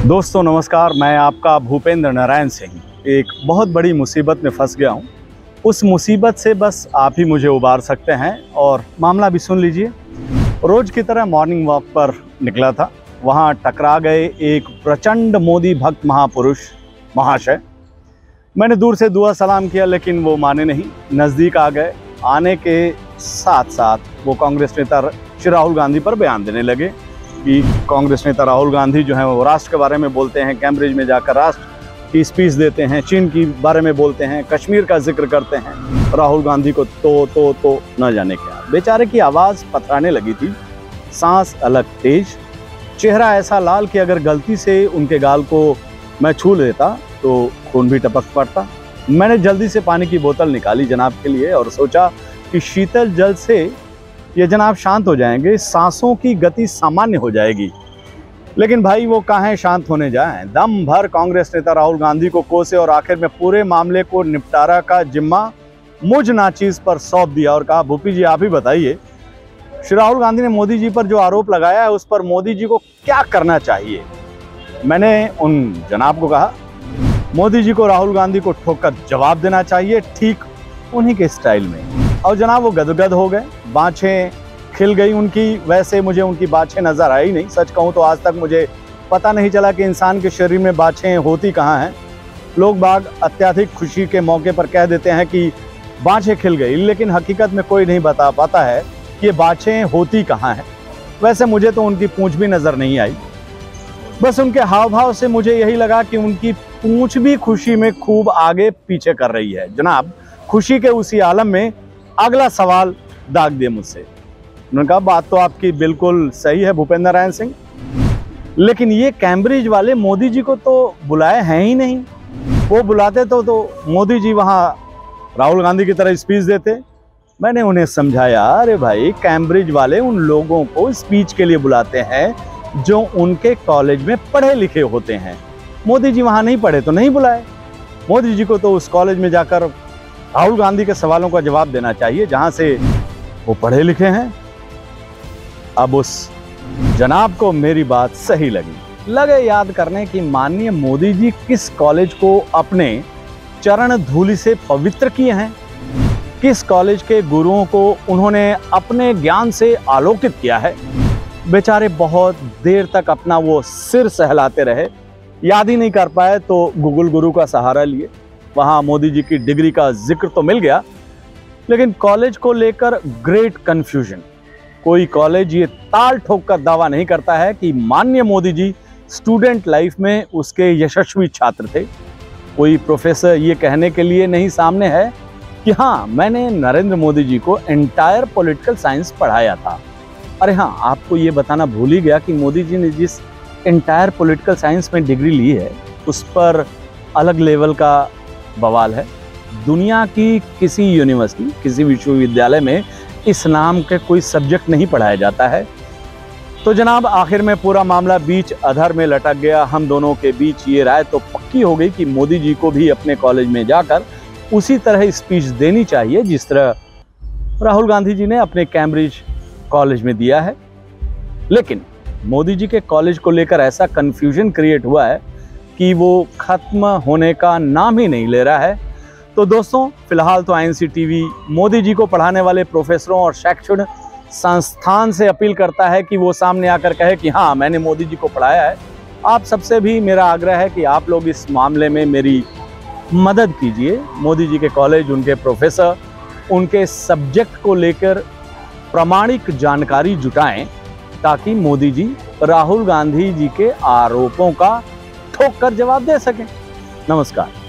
दोस्तों नमस्कार, मैं आपका भूपेंद्र नारायण सिंह एक बहुत बड़ी मुसीबत में फंस गया हूँ। उस मुसीबत से बस आप ही मुझे उबार सकते हैं और मामला भी सुन लीजिए। रोज़ की तरह मॉर्निंग वॉक पर निकला था, वहाँ टकरा गए एक प्रचंड मोदी भक्त महापुरुष महाशय। मैंने दूर से दुआ सलाम किया लेकिन वो माने नहीं। नज़दीक आ गए, आने के साथ साथ वो कांग्रेस नेता श्री राहुल गांधी पर बयान देने लगे कि कांग्रेस नेता राहुल गांधी जो हैं वो राष्ट्र के बारे में बोलते हैं, कैम्ब्रिज में जाकर राष्ट्र की स्पीच देते हैं, चीन की बारे में बोलते हैं, कश्मीर का जिक्र करते हैं। राहुल गांधी को तो न जाने क्या, बेचारे की आवाज़ पथराने लगी थी, सांस अलग तेज, चेहरा ऐसा लाल कि अगर गलती से उनके गाल को मैं छू लेता तो खून भी टपक पड़ता। मैंने जल्दी से पानी की बोतल निकाली जनाब के लिए और सोचा कि शीतल जल से ये जनाब शांत हो जाएंगे, सांसों की गति सामान्य हो जाएगी। लेकिन भाई वो कहाँ शांत होने जाएं। दम भर कांग्रेस नेता राहुल गांधी को कोसे और आखिर में पूरे मामले को निपटारा का जिम्मा मुझ नाचीज पर सौंप दिया और कहा, भूपी जी आप ही बताइए, श्री राहुल गांधी ने मोदी जी पर जो आरोप लगाया है उस पर मोदी जी को क्या करना चाहिए। मैंने उन जनाब को कहा, मोदी जी को राहुल गांधी को ठोकर जवाब देना चाहिए, ठीक उन्हीं के स्टाइल में। और जनाब वो गदगद हो गए, बाँछें खिल गई उनकी। वैसे मुझे उनकी बाँछें नज़र आई नहीं, सच कहूँ तो आज तक मुझे पता नहीं चला कि इंसान के शरीर में बाँछें होती कहाँ हैं। लोग बाग अत्यधिक खुशी के मौके पर कह देते हैं कि बाँछें खिल गई, लेकिन हकीकत में कोई नहीं बता पाता है कि ये बाँछें होती कहाँ हैं। वैसे मुझे तो उनकी पूँछ भी नज़र नहीं आई, बस उनके हाव भाव से मुझे यही लगा कि उनकी पूँछ भी खुशी में खूब आगे पीछे कर रही है। जनाब खुशी के उसी आलम में अगला सवाल दाग दिए मुझसे। उन्होंने कहा, बात तो आपकी बिल्कुल सही है भूपेंद्र नारायण सिंह, लेकिन ये कैम्ब्रिज वाले मोदी जी को तो बुलाए हैं ही नहीं। वो बुलाते तो मोदी जी वहाँ राहुल गांधी की तरह स्पीच देते। मैंने उन्हें समझाया, अरे भाई कैम्ब्रिज वाले उन लोगों को स्पीच के लिए बुलाते हैं जो उनके कॉलेज में पढ़े लिखे होते हैं। मोदी जी वहाँ नहीं पढ़े तो नहीं बुलाए। मोदी जी को तो उस कॉलेज में जाकर राहुल गांधी के सवालों का जवाब देना चाहिए जहां से वो पढ़े लिखे हैं। अब उस जनाब को मेरी बात सही लगे याद करने की माननीय मोदी जी किस कॉलेज को अपने चरण धूलि से पवित्र किए हैं, किस कॉलेज के गुरुओं को उन्होंने अपने ज्ञान से आलोकित किया है। बेचारे बहुत देर तक अपना वो सिर सहलाते रहे, याद ही नहीं कर पाए तो गूगल गुरु का सहारा लिए। वहाँ मोदी जी की डिग्री का जिक्र तो मिल गया, लेकिन कॉलेज को लेकर ग्रेट कंफ्यूजन। कोई कॉलेज ये ताल ठोक कर दावा नहीं करता है कि माननीय मोदी जी स्टूडेंट लाइफ में उसके यशस्वी छात्र थे। कोई प्रोफेसर ये कहने के लिए नहीं सामने है कि हाँ मैंने नरेंद्र मोदी जी को एंटायर पॉलिटिकल साइंस पढ़ाया था। अरे हाँ, आपको ये बताना भूल ही गया कि मोदी जी ने जिस एंटायर पॉलिटिकल साइंस में डिग्री ली है उस पर अलग लेवल का बवाल है। दुनिया की किसी यूनिवर्सिटी, किसी विश्वविद्यालय में इस नाम के कोई सब्जेक्ट नहीं पढ़ाया जाता है। तो जनाब आखिर में पूरा मामला बीच अधर में लटक गया। हम दोनों के बीच ये राय तो पक्की हो गई कि मोदी जी को भी अपने कॉलेज में जाकर उसी तरह स्पीच देनी चाहिए जिस तरह राहुल गांधी जी ने अपने कैम्ब्रिज कॉलेज में दिया है। लेकिन मोदी जी के कॉलेज को लेकर ऐसा कन्फ्यूजन क्रिएट हुआ है कि वो खत्म होने का नाम ही नहीं ले रहा है। तो दोस्तों फिलहाल तो INC TV मोदी जी को पढ़ाने वाले प्रोफेसरों और शैक्षणिक संस्थान से अपील करता है कि वो सामने आकर कहे कि हाँ मैंने मोदी जी को पढ़ाया है। आप सबसे भी मेरा आग्रह है कि आप लोग इस मामले में मेरी मदद कीजिए। मोदी जी के कॉलेज, उनके प्रोफेसर, उनके सब्जेक्ट को लेकर प्रामाणिक जानकारी जुटाएं ताकि मोदी जी राहुल गांधी जी के आरोपों का ठोक कर जवाब दे सकें। नमस्कार।